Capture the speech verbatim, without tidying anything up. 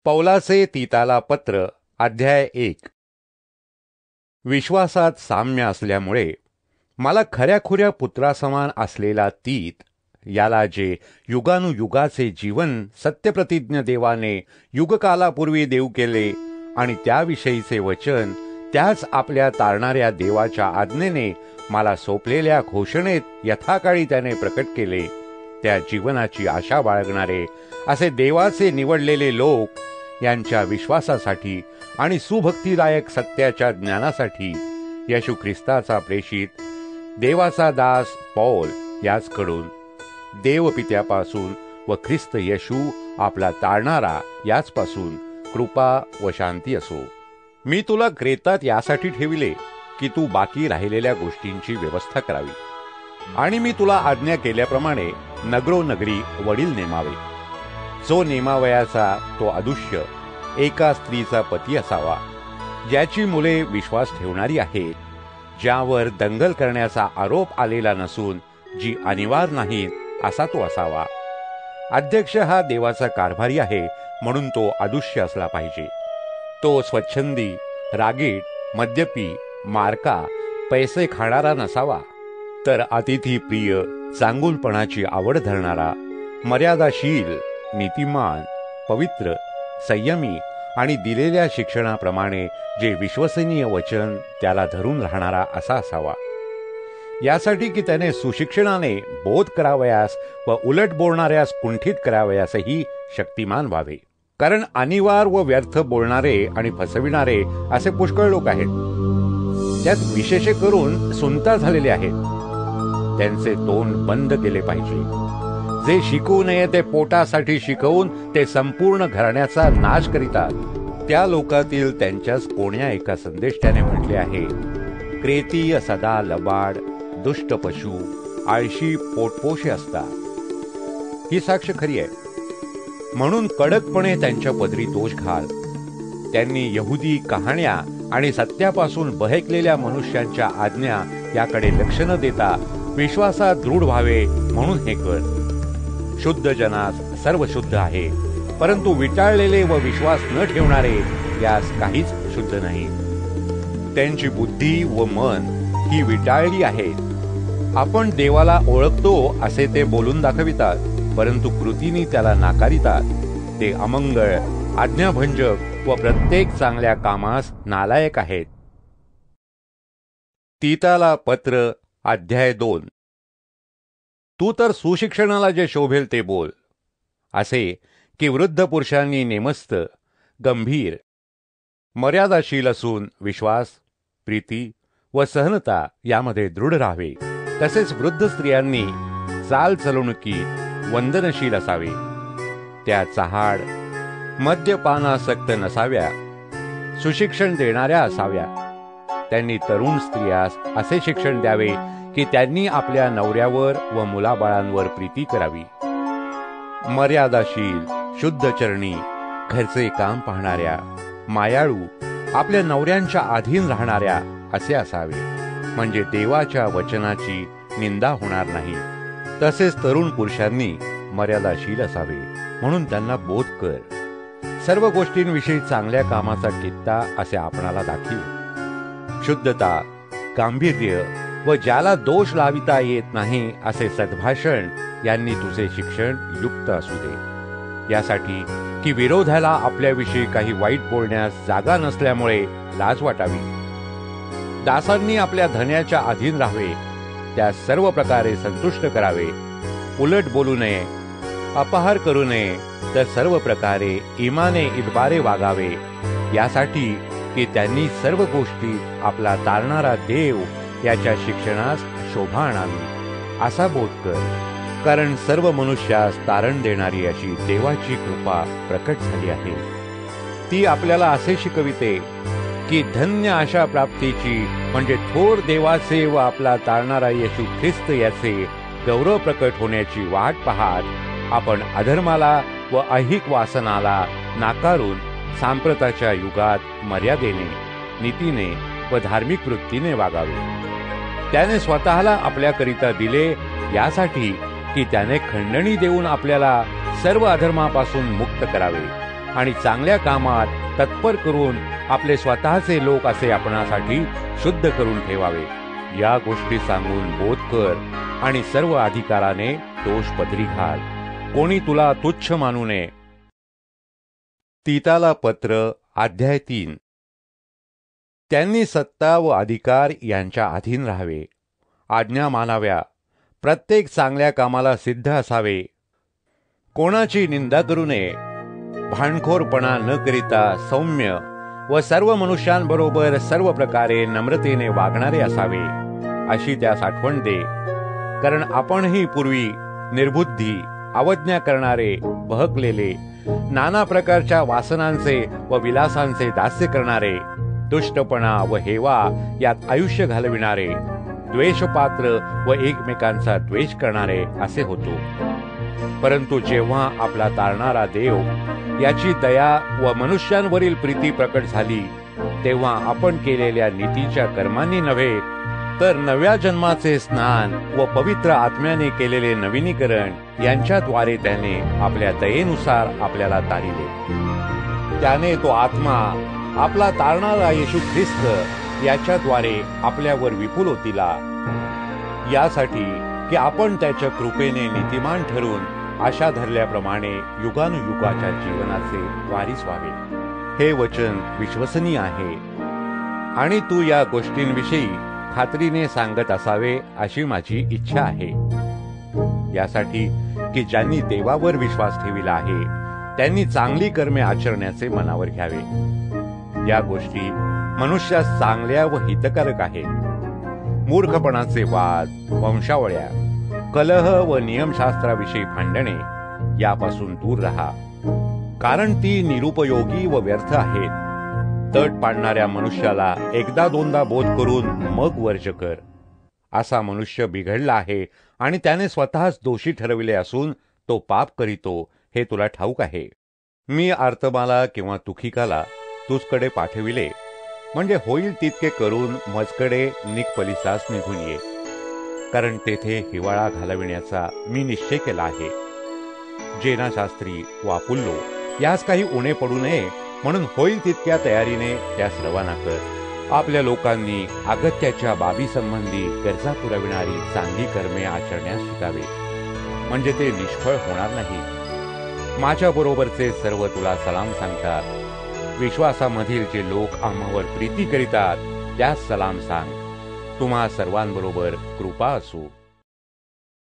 पौलाचे तीताला पत्र अध्याय एक. विश्वासात साम्य असल्यामुळे मला खऱ्याखुऱ्या पुत्रासमान असलेला तीत, याला जे युगानुयुगाचे जीवन सत्यप्रतिज्ञ देवाने युगकालापूर्वी देऊ केले आणि त्याविषयीचे वचन त्याच आपल्या तारणाऱ्या देवाच्या आज्ञेने मला सोपलेल्या घोषणेत यथाकाळी त्याने प्रकट केले, त्या जीवनाची आशा बाळगणारे असे देवाचे निवडलेले लोक यांच्या विश्वासासाठी आणि सुभक्तिदायक सत्याच्या ज्ञानासाठी येशू ख्रिस्ताचा प्रेषित देवाचा दास पौल याचकडून देवपित्यापासून व ख्रिस्त येशू आपला तारणारा याचपासून कृपा व शांती असो. मी तुला क्रेतात यासाठी ठेविले की तू बाकी राहिलेल्या गोष्टींची व्यवस्था करावी आणि मी तुला आज्ञा केल्याप्रमाणे नगरोनगरी वडील नेमावे. जो नेमावयाचा तो अदुष्य एका स्त्रीचा पती असावा, ज्याची मुले विश्वास ठेवणारी आहेत, ज्यावर दंगल करण्याचा आरोप आलेला नसून जी अनिवार्य नाहीत असा तो असावा. अध्यक्ष हा देवाचा कारभारी आहे म्हणून तो अदुष्य असला पाहिजे. तो स्वच्छंदी, रागीट, मद्यपी, मारका, पैसे खाणारा नसावा, तर अतिथी प्रिय, चांगुलपणाची आवड धरणारा, मर्यादाशील, नीतिमान, पवित्र, संयमी आणि दिलेल्या शिक्षणाप्रमाणे जे विश्वसनीय वचन त्याला धरून राहणारा असा असावा. यासाठी की त्याने सुशिक्षणाने बोध करावयास व उलट बोलणाऱ्यास कुंठित करावयासही शक्तिमान व्हावे. कारण अनिवार्य व व्यर्थ बोलणारे आणि फसविणारे असे पुष्कळ लोक आहेत, त्यात विशेष करून सुनता झालेले आहेत. त्यांचे तोंड बंद केले पाहिजे. जे शिकवू नये ते पोटासाठी शिकवून ते संपूर्ण घराण्याचा नाश करीतात. त्या लोकातील त्यांच्याच कोण्या एका संदेष्टाने म्हटले आहे, क्रेतीय सदा लबाड, दुष्ट पशु, आळशी, पोटपोषे असतात. ही साक्ष खरी आहे. म्हणून कडकपणे त्यांच्या पदरी दोष घाल. त्यांनी यहुदी कहाण्या आणि सत्यापासून बहकलेल्या मनुष्यांच्या आज्ञा याकडे लक्ष न देता विश्वासात दृढ व्हावे म्हणून हे कर. शुद्ध जनास सर्व शुद्ध आहे, परंतु विटाळलेले व विश्वास न ठेवणारे यास काहीच शुद्ध नाही. त्यांची बुद्धी व मन ही विटाळली आहेत. आपण देवाला ओळखतो असे ते बोलून दाखवितात, परंतु कृतीने त्याला नाकारितात. ते अमंगळ, आज्ञाभंजक व प्रत्येक चांगल्या कामास नालायक आहेत. तीताला पत्र अध्याय दोन. तू तर सुशिक्षणाला जे शोभेल ते बोल, असे की वृद्ध पुरुषांनी नेमस्त, गंभीर, मर्यादाशील असून विश्वास, प्रीती व सहनता यामध्ये दृढ राहावे. तसेच वृद्ध स्त्रियांनी चाल चलवणुकीत वंदनशील असावे. त्या चहाड, मद्यपानासक्त नसाव्या, सुशिक्षण देणाऱ्या असाव्या. त्यांनी तरुण स्त्रियास असे शिक्षण द्यावे की त्यांनी आपल्या नवऱ्यावर व मुलाबाळांवर प्रीती करावी. मर्यादाशील, शुद्धचरणी, घरचे काम पाहणाऱ्या, मायाळू, आपल्या नवऱ्यांच्या अधीन राहणाऱ्या असे असावे, म्हणजे देवाच्या वचनाची निंदा होणार नाही. तसेच तरुण पुरुषांनी मर्यादाशील असावे म्हणून त्यांना बोध कर. सर्व गोष्टींविषयी चांगल्या कामाचा कित्ता असे आपणाला दाखील. शुद्धता, गांभीर्य व ज्याला दोष लाविता येत नाही असे सद्भाषण यांनी तुझे शिक्षण युक्त असू दे. यासाठी की विरोधाला आपल्याविषयी काही वाईट बोलण्यास जागा नसल्यामुळे लाज वाटावी. दासांनी आपल्या धन्याच्या अधीन राहावे, त्या सर्व प्रकारे संतुष्ट करावे. उलट बोलू नये, अपहार करू नये, तर सर्व प्रकारे इमाने इतबारे वागावे. यासाठी की त्यांनी सर्व गोष्टीत आपला तारणारा देव याच्या शिक्षणास शोभा आणावी असा बोध कर. कारण सर्व मनुष्यास तारण देणारी अशी देवाची कृपा प्रकट झाली आहे. ती आपल्याला असे शिकविते की धन्य आशा प्राप्तीची, म्हणजे थोर देवाचे व आपला तारणारा येशू ख्रिस्त याचे गौरव प्रकट होण्याची वाट पाहत आपण अधर्माला व ऐहिक वासनाला नाकारून सांप्रताच्या युगात मर्यादेने, नीतीने व धार्मिक वृत्तीने वागावे. त्याने स्वतःला आपल्याकरिता दिले यासाठी की त्याने खंडणी देऊन आपल्याला सर्व अधर्मापासून मुक्त करावे आणि चांगल्या कामात तत्पर करून आपले स्वतःचे लोक असे आपणासाठी शुद्ध करून ठेवावे. या गोष्टी सांगून बोध कर आणि सर्व अधिकाराने दोष पदरी घाल. कोणी तुला तुच्छ मानू नये. तीताला पत्र अध्याय तीन. त्यांनी सत्ता व अधिकार यांच्या अधीन राहावे. आज्ञा मानाव्या. प्रत्येक चांगल्या कामाला सिद्ध असावे. कोणाची निंदा करू नये. भांडखोरपणा न करिता सौम्य व सर्व मनुष्यांबरोबर सर्व प्रकारे नम्रतेने वागणारे असावे, अशी त्यास आठवण दे. कारण आपणही पूर्वी निर्बुद्धी, अवज्ञा करणारे, बहकलेले, नाना प्रकारच्या वासनांचे व विलासांचे दास्य करणारे, दुष्टपणा व हेवा यात आयुष्य घालविणारे, द्वेषपात्र व एकमेकांचा द्वेष करणारे असे होतो. परंतु जेव्हा आपला तारणारा देव याची दया व मनुष्यांवरील प्रीती प्रकट झाली, तेव्हा आपण केलेल्या नीतीच्या कर्मांनी नव्हे, तर नव्या जन्माचे स्नान व पवित्र आत्म्याने केलेले नवीनीकरण यांच्याद्वारे त्याने आपल्या दयेनुसार आपल्याला तारिले. त्याने तो आत्मा आपला तारणारा येशू ख्रिस्त याच्याद्वारे आपल्यावर विपुल होतीला, यासाठी की आपण त्याच्या कृपेने नीतिमान ठरून आशा धरल्याप्रमाणे युगानुयुगाच्या जीवनाचे वारीस व्हावे. हे वचन विश्वसनीय आहे आणि तू या गोष्टींविषयी खात्रीने सांगत असावे अशी माझी इच्छा आहे. यासाठी की ज्यांनी देवावर विश्वास ठेविला आहे त्यांनी चांगली कर्मे आचरण्याचे मनावर घ्यावे. या गोष्टी मनुष्यास चांगल्या व हितकारक आहेत. मूर्खपणाचे वाद, वंशावळ्या, कलह व नियमशास्त्राविषयी भांडणे यापासून दूर राहा, कारण ती निरुपयोगी व व्यर्थ आहेत. तट पाडणाऱ्या मनुष्याला एकदा दोनदा बोध करून मग वर्ज कर. असा मनुष्य बिघडला आहे आणि त्याने स्वतःच दोषी ठरविले असून तो पाप करीतो हे तुला ठाऊक आहे. मी आर्तमाला किंवा तुखिकाला तुझकडे पाठविले, म्हणजे होईल तितके करून मजकडे निकपलिसास निघून ये, कारण तेथे हिवाळा घालविण्याचा मी निश्चय केला आहे. जेना शास्त्री व अपुल्लो यास काही उणे पडू नये म्हणून होईल तितक्या तयारीने त्यास रवाना कर. आपल्या लोकांनी अगत्याच्या बाबी संबंधी गरजा पुरविणारी चांगली कर्मे आचरण्यास शिकावे, म्हणजे ते निष्फळ होणार नाही. माझ्या बरोबरचे सर्व तुला सलाम सांगतात. विश्वासामधील जे लोक आम्हावर प्रीती करीतात त्यास सलाम सांग. तुम्हा सर्वांबरोबर कृपा असो.